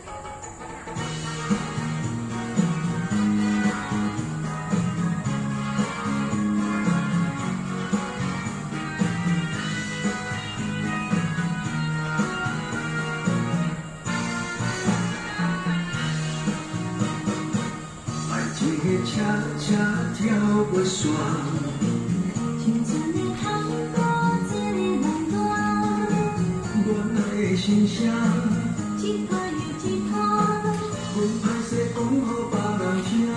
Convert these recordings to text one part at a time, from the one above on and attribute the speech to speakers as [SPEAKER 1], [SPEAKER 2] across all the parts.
[SPEAKER 1] 车车跳过线，
[SPEAKER 2] 青春的汤歌一个人弹，
[SPEAKER 1] 原来的心声，
[SPEAKER 2] 一拖又一拖，
[SPEAKER 1] 阮歹势讲予别人听，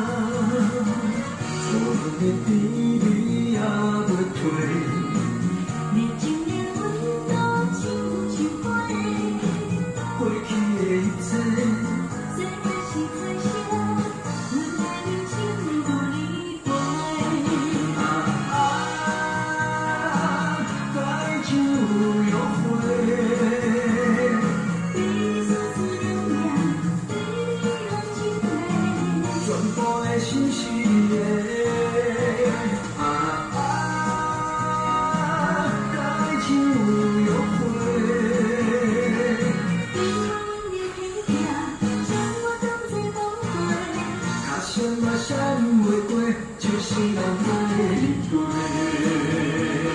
[SPEAKER 1] 错的甜蜜也袂退，
[SPEAKER 2] 热情的温度亲像花，
[SPEAKER 1] 过去的一切。
[SPEAKER 2] 世界是彩色，阮的人生无离别。
[SPEAKER 1] 该酒约会，
[SPEAKER 2] 你丝丝凉凉，对你含情话，
[SPEAKER 1] 全部的心是你的。该酒约会。 什么闪袂过，就是人对对。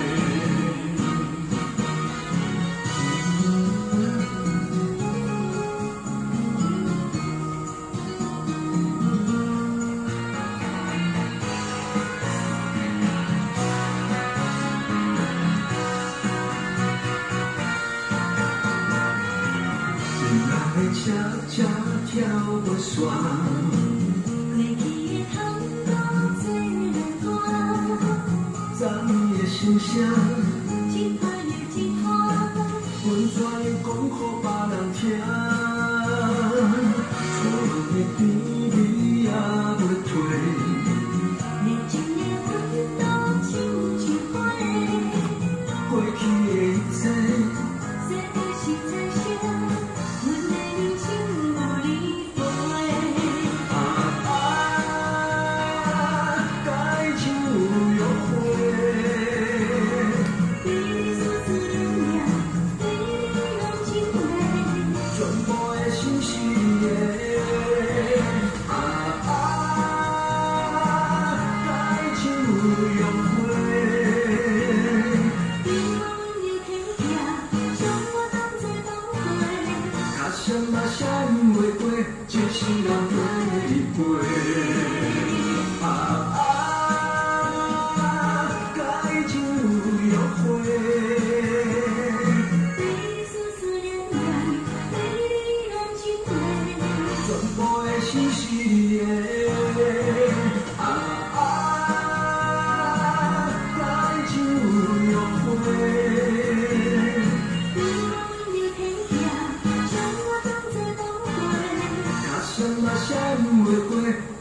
[SPEAKER 1] 心内的车车跳过线。 心声，
[SPEAKER 2] 一拖又一拖，
[SPEAKER 1] 阮怎样讲予别人听？错的甜蜜也袂退，
[SPEAKER 2] 热情的温度亲像花，
[SPEAKER 1] 过去的一切，
[SPEAKER 2] 世界是彩色，阮的人生无离别。
[SPEAKER 1] 该酒约会。 心是你的，该酒约会。
[SPEAKER 2] 你我阮又天行，将我当作宝贝。
[SPEAKER 1] 卡什么闪袂过，就是人对陪。该酒约会。 心是你的，该酒约会。
[SPEAKER 2] 你我阮又天行，将我当作宝贝。
[SPEAKER 1] 卡什么闪袂过。